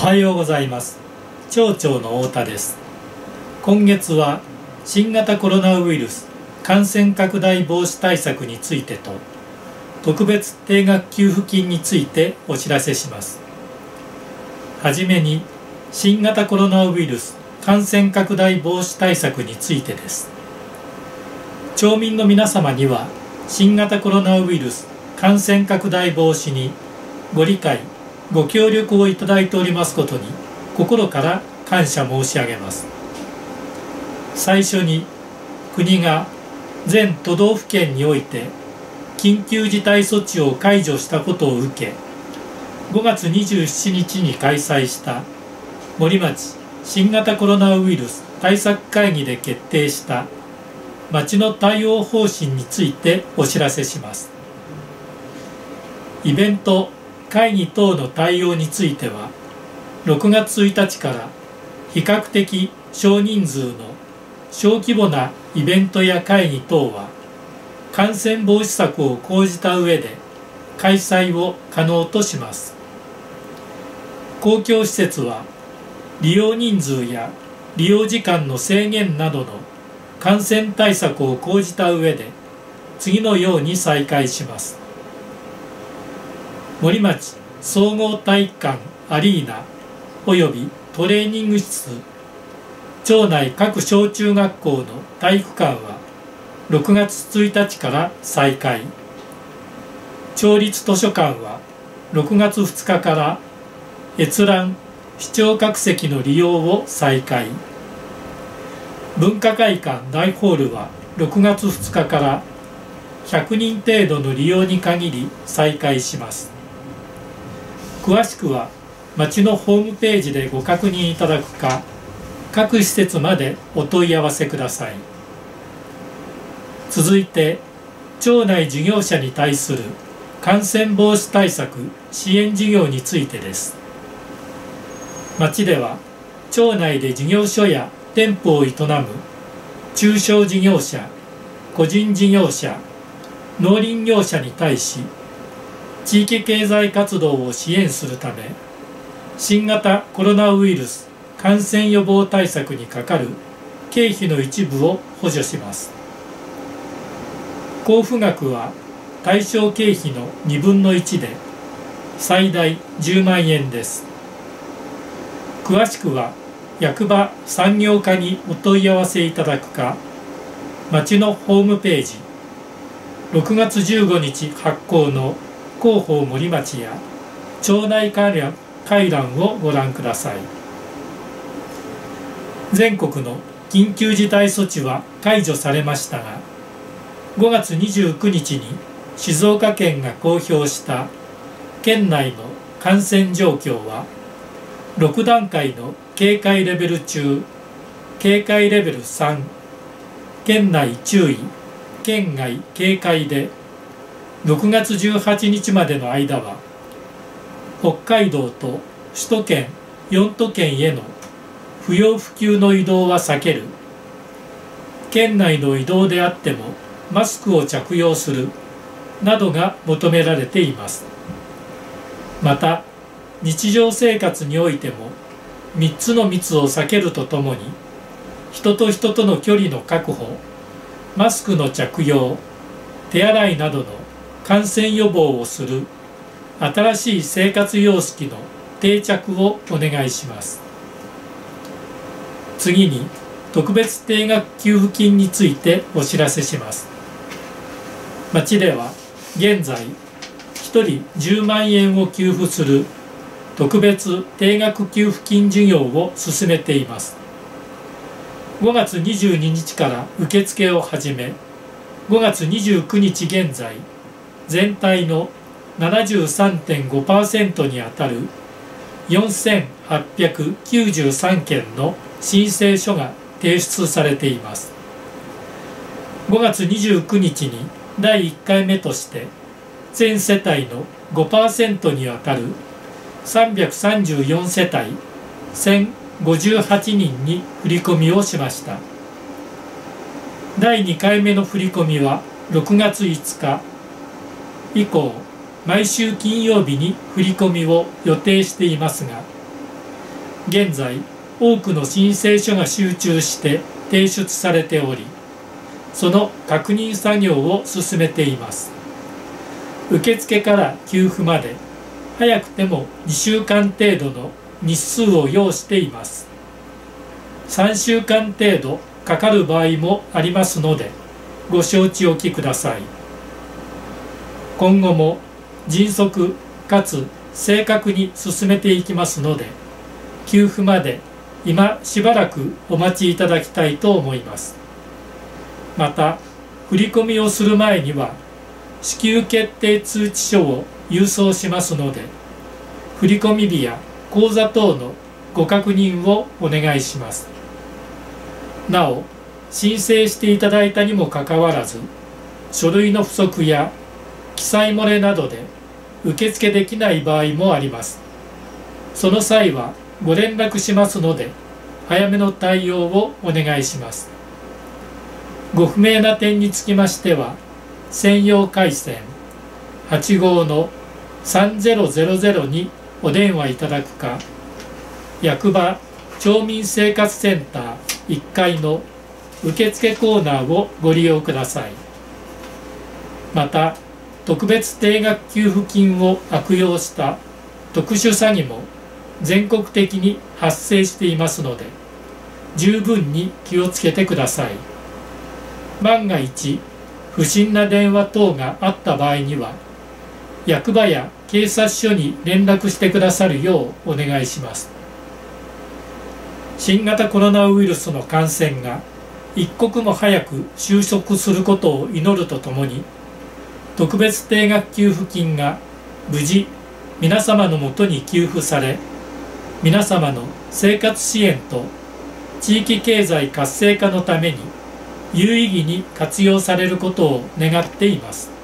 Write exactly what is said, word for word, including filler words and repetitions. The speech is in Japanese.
はようございます。町長の太田です。今月は新型コロナウイルス感染拡大防止対策についてと特別定額給付金についてお知らせします。はじめに新型コロナウイルス感染拡大防止対策についてです。町民の皆様には新型コロナウイルス感染拡大防止にご理解ご協力をいただいておりますことに心から感謝申し上げます。最初に国が全都道府県において緊急事態措置を解除したことを受け、ごがつにじゅうしちにちに開催した森町新型コロナウイルス対策会議で決定した町の対応方針についてお知らせします。イベント会議等の対応については、ろくがつついたちから比較的少人数の小規模なイベントや会議等は感染防止策を講じた上で開催を可能とします。公共施設は利用人数や利用時間の制限などの感染対策を講じた上で次のように再開します。森町総合体育館アリーナおよびトレーニング室、町内各小中学校の体育館はろくがつついたちから再開。町立図書館はろくがつふつかから閲覧・視聴覚席の利用を再開。文化会館大ホールはろくがつふつかからひゃくにん程度の利用に限り再開します。詳しくは町のホームページでご確認いただくか、各施設までお問い合わせください。続いて、町内事業者に対する感染防止対策支援事業についてです。町では、町内で事業所や店舗を営む中小事業者、個人事業者、農林業者に対し、地域経済活動を支援するため、新型コロナウイルス感染予防対策にかかる経費の一部を補助します。交付額は対象経費のにぶんのいちで最大じゅうまんえんです。詳しくは役場産業課にお問い合わせいただくか、町のホームページ、ろくがつじゅうごにち発行の広報森町や町内回覧をご覧ください。全国の緊急事態措置は解除されましたが、ごがつにじゅうくにちに静岡県が公表した県内の感染状況はろくだんかいの警戒レベル中、警戒レベルさん、県内注意、県外警戒で、ろくがつじゅうはちにちまでの間は北海道と首都圏よんとけんへの不要不急の移動は避ける、県内の移動であってもマスクを着用するなどが求められています。また日常生活においてもみっつの密を避けるとともに、人と人との距離の確保、マスクの着用、手洗いなどの感染予防をする新しい生活様式の定着をお願いします。次に特別定額給付金についてお知らせします。町では現在ひとりじゅうまんえんを給付する特別定額給付金事業を進めています。ごがつにじゅうににちから受付を始め、ごがつにじゅうくにち現在、全体の ななじゅうさんてんごパーセント にあたるよんせんはっぴゃくきゅうじゅうさんけんの申請書が提出されています。ごがつにじゅうくにちにだいいっかいめとして全世帯の ごパーセント にあたるさんびゃくさんじゅうよんせたいせんごじゅうはちにんに振り込みをしました。だいにかいめの振り込みはろくがついつか以降、毎週金曜日に振り込みを予定していますが、 現在多くの申請書が集中して提出されており、その確認作業を進めています。受付から給付まで早くてもにしゅうかん程度の日数を要しています。さんしゅうかん程度かかる場合もありますので、ご承知おきください。今後も迅速かつ正確に進めていきますので、給付まで今しばらくお待ちいただきたいと思います。また、振り込みをする前には、支給決定通知書を郵送しますので、振込日や口座等のご確認をお願いします。なお、申請していただいたにもかかわらず、書類の不足や記載漏れなどで受付できない場合もあります。その際はご連絡しますので、早めの対応をお願いします。ご不明な点につきましては、専用回線はちごうのさんぜろぜろぜろにお電話いただくか、役場町民生活センターいっかいの受付コーナーをご利用ください。また、特別定額給付金を悪用した特殊詐欺も全国的に発生していますので、十分に気をつけてください。万が一、不審な電話等があった場合には、役場や警察署に連絡してくださるようお願いします。新型コロナウイルスの感染が一刻も早く収束することを祈るとともに、特別定額給付金が無事皆様のもとに給付され、皆様の生活支援と地域経済活性化のために有意義に活用されることを願っています。